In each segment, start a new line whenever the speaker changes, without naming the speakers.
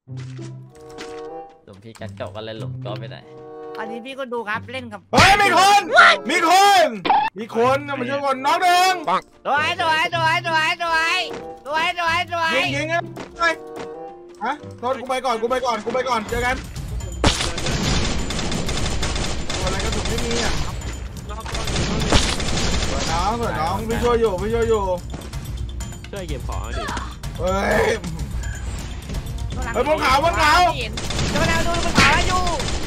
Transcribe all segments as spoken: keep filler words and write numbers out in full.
หลุมพี่กระจกก็เลยหลุมก็ไปไหน
อันนี้พี่ก็ดูครับเล่นกับ
เฮ้ยมีคนมีคนมีคนมาช่วยคนน้องหนึ่ง
สวยสวยสวยสวยสวยสวยสวยสวย
ยิงยิงไงฮะโทษกูไปก่อนกูไปก่อนกูไปก่อนเจอกันอะไรก็ถูกไม่มีอ่ะสวยน้องสวยน้องพี่ช่วยอยู่พี่ช่วยอยู่
ช่วยเก็บของดิ
เฮ้ยเฮ้ยบนเขาบนเขา
เจ้าแนวดูบนเขาอยู่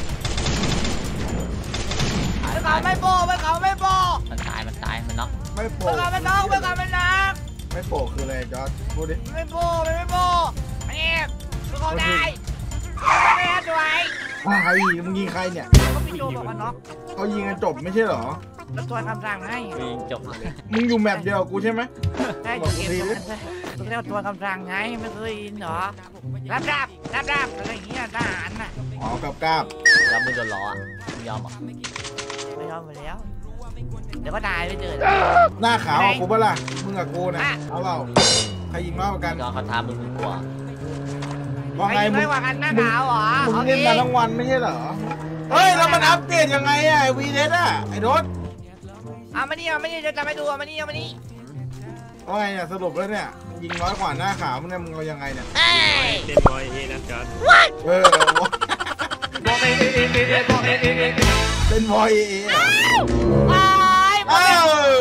บนเขาไม่โบกบนเขาไม่โบก
มันตายมันตายมันน็อก
ไม่โป
บนเขาไม่น็อกบนเขาไม่น็อก
ไม่โปกคืออะไรจอร์จพูดดิ
ไม่โบกไม่โบกอันนี้บนเขาได้ไม่ได้ด้วย
ใครมึงยิงใครเนี่ย
เขาพี่โจบอกว่าน็อก
เขายิงกันจบไม่ใช่เหรอ
แล้วตัวคำสั่งให้
ยิงจบ
มึงอยู่แมปเดียวกูใช่ไหม
ใช่เกมเรียกตัวคำสั่งไงไม่เคยยินเหรอรับรับรับรับอะไรอย่างเงี้ยทหารน่ะ
อ๋อกับกาบ
แล้วมึงโดนล้อมึงยอมอ่ะ
ไม่ยอมไปแล้วเดี๋ยวก็ตายไปเจอ
หน้าขาวกูบ้าล่ะมึงกับกูนะเอาเปล่าใครยิงมากกว่ากัน
ก็เขาท้ามึงมึงกลัว
ว่าไงมึง
ว่ากันหน้าขาวเหรอ
มึงเล่นมาทั้งวันไม่ใช่เหรอเฮ้ยแล้วมันอัปเดตยังไงอะไอวีเดสอะไอโดน
เอามานี่เอามานี่จะไม่ดูเอามานี่เอามานี่
ว่าไงเนี่ยสรุปแล้วเนี่ยยิงน้อยกว่าหน้าขาวมึงเนี่ยมึงเอายังไงเนี่ย
เต็มร้อยเอนะจ๊ะ
เออบอกเอเอเอเอเอบอกเอเอเอเป็นบอยเอเอ
ว้ายว้าย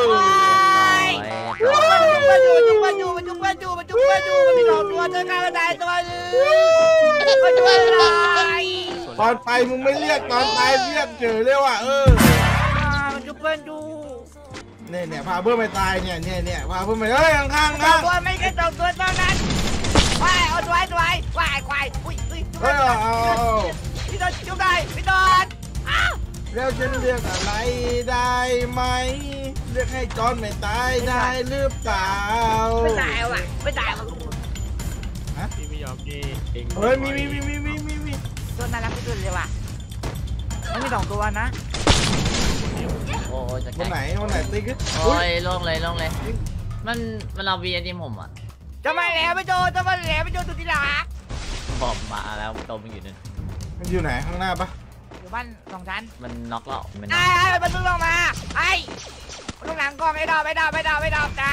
มาดูมาดูมาดูมาดูมาดูมาดูมาดูมาดูตัวเจอการตายตัวนึงมาดูอะไร
ตอนไปมึงไม่เรียกตอนตายเรียกเฉยเรียกว่าเออ
มาดูเพื่อนดู
เนี่ยเนี่ยพาเพื่อนไปตายเนี่ยเนี่ยเนี่ยพาเพื่อนไปเฮ้ยข้างข้างข้าง
ตัวไม่แค่สองตัวเท่านั้นว้ายเอาตัวตัวว้ายควายอุ้ยอุ้ย
เฮ้ยเอา
พี่ต้นจุ๊บได้พี่ต้น
แล้วฉันเรียกอะไรได้ไหมเรียกให้จอนไม่ตายได้หรือเปล่า
ไม่ตายว่ะไม่ตายว่ะ
ฮะพี่ไม่ยอมเอง
เฮ้ยมีมีมีมีมีมีมี
ต้นน่ารักที่สุดเลยว่ะไม่มีสองตัวนะ
โอ้ยจะ
วันไหนวันไหนติ๊ก
โอ้ยลงเลยลงเลยมันมันเอาวีไอทีผมอ่ะ
จะมาแล้วไม่โดนจะมาแล้วไม่โดนตุติลา
บอกมาแล้วตัวมันอยู่นั่น
มันอยู่ไหนข้างหน้าปะ
อยู่บ้านสองชั้น
มันน็อกแล้ว
มันไอ้ไอ้มันมึงลงมาไอ้ลงหลังกองไม่ดอกไม่ดอกไม่ดอกไม่ดอกใจ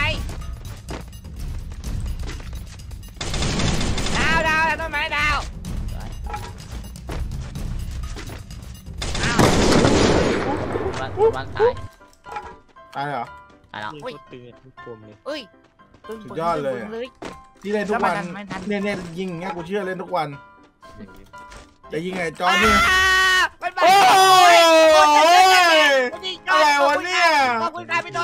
ดาวดาวต้นไม้ดาว
บ้านบ้านตาย
ตายเหรอ
ตายแล้ว
อุ้ยตื่นทุกคนเลย
เอ้ย
สุดยอดเลยที่เล่นทุกวันเนี่ยเนี่ยยิงเงี้ยกูเชื่อเล่นทุกวันจะยิงไงจอนี่โอ้ยอะไรวะเนี่ย
ขอบคุณครับพี่ต้น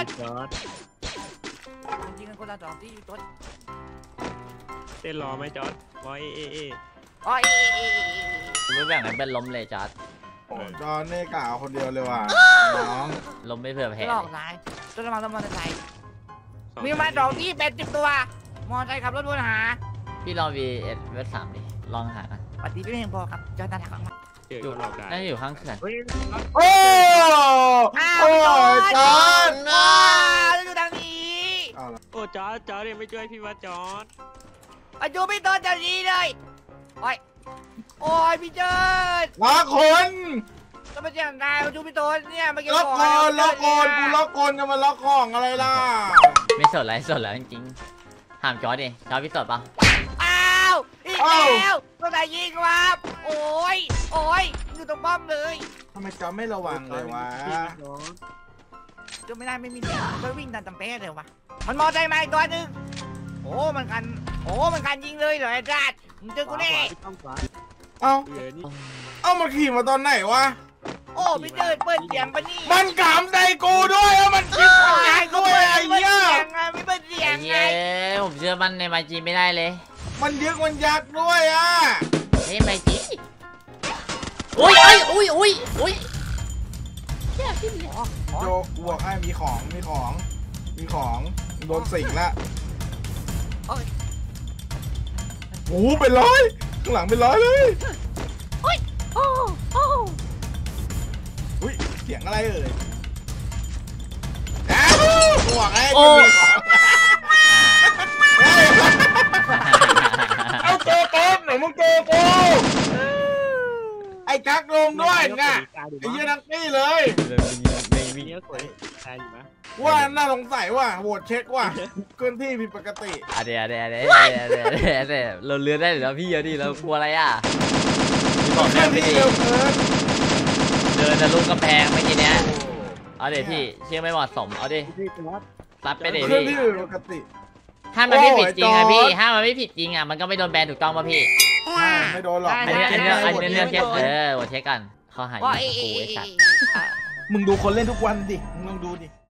ยิงกันคนละสองที่ต้น
เต้นรอไหมจอร์ดวอยเอเอ
โอ้ย
ไม่แบ่งกันเป็นล้มเลยจอร์ด
จอร์ดเนี่ยกล่าวคนเดียวเลยว่ะน้อง
ล้มไม่เผื่อแพ้
หลอกนายต้นละมังต้นมอเตอร์ไซค์มีมาสองที่เป็นสิบตัวมอเตอร์ไซค์ขับรถวนหา
พี่ลองวีเอสเวสสามดิลองหากัน
ปฏิบัติไม่พอครับจอร์ดถักมา
อยู่หลอกได้
น่าจะอยู่ข้างเขื่อน
โอ้โอ้จอร์ด
น่าอยู่ทางนี้
โอ้จอร์ดจอร์ดยังไม่ช่วยพี่ว่าจอร์ด
อายุพี่ต้นจะดีเลยโอ้ยโอ้ยพี่เจิด
ล็อกคน
จะมาเจียงนายอายุพี่ต้นเนี่ยเมื่อกี้
ล็อกคนล็อกคนกูล็อกคนจะมาล็อกของอะไรล่ะ
ไม่สดไรสดแล้วจริงๆถามจอร์ดดิจอร์ดพี่สดปะ
อ้าวอีกแล้วต้องไหนยิงวะโอ้ยโอ้ยอยู่ตรงป้อมเลย
ทำไมจอร์ดไม่ระวังเลยวะ
จะไม่ได้ไม่มีเนี่ยก็วิ่งตามตำเป๊ะเลยวะมันมอใจมาอีกตัวนึงโอ้มันกันโอ้มันกันยิงเลยเหรอไอ้จัดมึงเจอกูแน่
เอ้าเอ้ามันขี่มาตอนไหนวะ
โอ้พี่เจิดเปิดเสียงปะนี่
มันขำใจกูด้วยมันคิดใจกูด้วยไอ้เหี้ย
ไม่เปิดเสียงไง
ผมเชื่อมันในไมจีไม่ได้เลย
มันยึกมันยักด้วยอ่ะ
เฮ้ยไมจีอุ้ยอุ้ยอุ้ยอุ้ย
โจกบวกให้มีของมีของมีของโดนสิงละโอ้เป็นร้อยข้างหลังเป็นร้อยเลย
โอ้ยโอ้โอ้
อุ้ยเสียงอะไรเอ่ยบวกให้มีของเอาโกโก้หนูมึงโกโก้ไอ้กักลงด้วยไงไอ้เหี้ยนักนี่เลย
ไม่มีเยอะกว่าตายอยู่ปะ
ว่าน่าสงสัยว่าโหวตเช็คว่าเคลื่อนที่ผิดปกติ
อ่ะเดี๋ยวเดี๋ยวเดี๋ยวเดี๋ยวเดี๋ยวเดี๋ยวเราเลือนได้หรือพี่เดี๋ยวดิเรากลัวอะไรอ่ะบอก
เคลื่อน
ไม่
ที่
ดี
เร็วเกิน
เดินทะลุกำแพงเมื่อกี้เนี้ยเอาเดี๋ยวพี่เชื่อไม่เหมาะสมเอาดิซัดไปเดี๋ยว
เคลื่อน
พี่
ที่ผิดปกติ
ถ้ามันไม่ผิดจริงอะ
โอ้
พี่
ยจอร์จ
ถ้ามันไม่ผิดจริงอะมันก็ไม่โดนแบนถูกต้องป่ะพี่
ไม่โดนหรอก
อันนี้อันนี้อันนี้เรื่องเช็คเออโหวตเช็คกันข้อหายิงกูไอ้สัตว์
มึงดูคนเล่นทุกวันดิมึงลองดูดิ